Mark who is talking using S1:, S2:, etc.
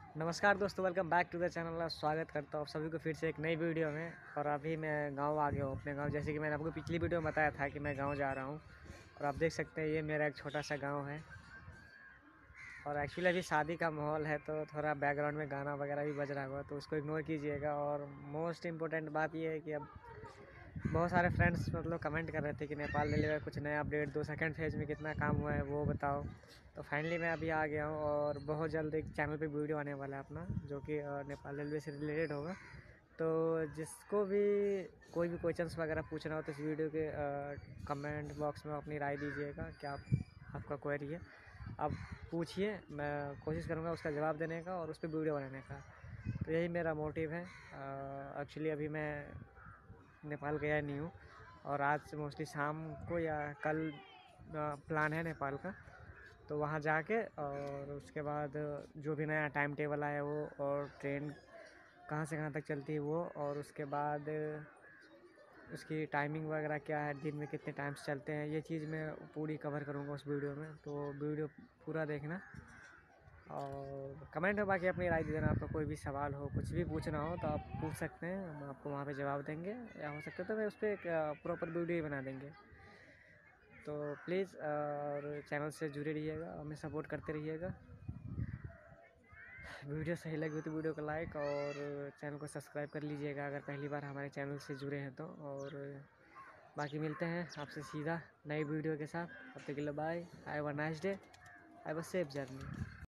S1: नमस्कार दोस्तों, welcome back to the channel. स्वागत करता हूँ आप सभी को फिर से एक नई वीडियो में। और अभी मैं गांव आ गया हूँ, अपने गांव। जैसे कि मैंने आपको पिछली वीडियो में बताया था कि मैं गांव जा रहा हूँ। और आप देख सकते हैं ये मेरा एक छोटा सा गांव है। और एक्चुअली अभी शादी का माहौल है तो थोड़ा बैकग्राउंड में गाना वगैरह भी बज रहा होगा, तो उसको इग्नोर कीजिएगा। और मोस्ट इम्पोर्टेंट बात ये है कि अब बहुत सारे फ्रेंड्स मतलब कमेंट कर रहे थे कि नेपाल रेलवे का कुछ नया अपडेट दो, सेकंड फेज़ में कितना काम हुआ है वो बताओ। तो फाइनली मैं अभी आ गया हूँ और बहुत जल्द एक चैनल पे वीडियो आने वाला है अपना, जो कि नेपाल रेलवे से रिलेटेड होगा। तो जिसको भी कोई भी क्वेश्चंस वगैरह पूछना हो तो इस वीडियो के कमेंट बॉक्स में अपनी राय दीजिएगा। क्या आपका क्वेरी है आप पूछिए, मैं कोशिश करूँगा उसका जवाब देने का और उस पर वीडियो बनाने का। तो यही मेरा मोटिव है। एक्चुअली अभी मैं नेपाल गया नहीं हूँ और आज से मोस्टली शाम को या कल प्लान है नेपाल का। तो वहाँ जाके और उसके बाद जो भी नया टाइम टेबल आया वो, और ट्रेन कहाँ से कहाँ तक चलती है वो, और उसके बाद उसकी टाइमिंग वगैरह क्या है, दिन में कितने टाइम्स चलते हैं, ये चीज़ मैं पूरी कवर करूँगा उस वीडियो में। तो वीडियो पूरा देखना और कमेंट में बाकी अपनी राय दे देना। आपका कोई भी सवाल हो, कुछ भी पूछना हो तो आप पूछ सकते हैं, हम आपको वहाँ पे जवाब देंगे। या हो सकता है तो मैं उस पर एक प्रॉपर वीडियो ही बना देंगे। तो प्लीज़ और चैनल से जुड़े रहिएगा, हमें सपोर्ट करते रहिएगा। वीडियो सही लगी हो तो वीडियो को लाइक और चैनल को सब्सक्राइब कर लीजिएगा अगर पहली बार हमारे चैनल से जुड़े हैं तो। और बाकी मिलते हैं आपसे सीधा नई वीडियो के साथ। तब तक के लिए bye. Have a nice day, have a safe journey.